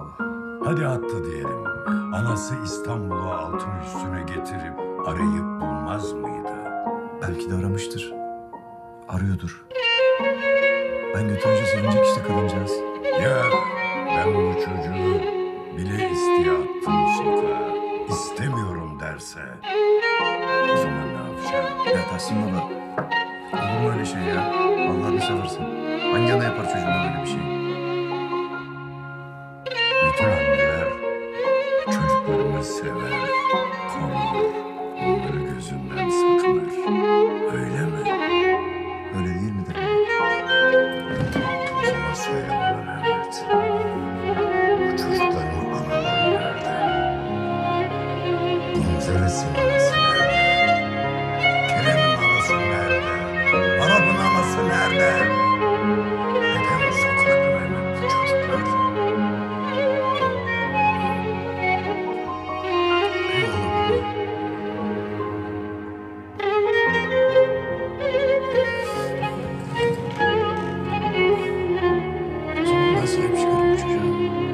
Hadi hattı diyelim. Anası İstanbul'u altın üstüne getirip arayıp bulmaz mıydı? Belki de aramıştır. Arıyordur. Ben götürünce sevinecek işte kadıncağız. Ya ben bu çocuğu bile isteye attım sokağa. İstemiyorum derse. O zaman ne yapacağım? Ya Tahsin baba. Olur mu öyle şey ya? Allah'ını seversen. Hangi ana yapar çocuğuna böyle bir şey? Bütün anneler çocuklarını sever, korur, onları gözünden sakınır. Öyle mi? Öyle değil midir baba? O zaman söyle bana Mehmet. Bu çocukların anaları nerede? Gonzales'in anası nerede? Kerem'in anası nerede? Arap'ın anası nerede? Neden sokakta Mehmet bu çocuklar? Eyvallah baba. O zaman ben sahip çıkarım bu çocuğa.